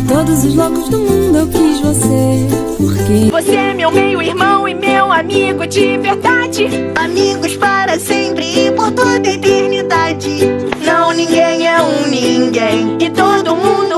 todos os loucos do mundo eu quis você. Porque você é meu meio-irmão e meu amigo de verdade. Amigos para sempre e por toda a eternidade. Não, ninguém é um ninguém e todo mundo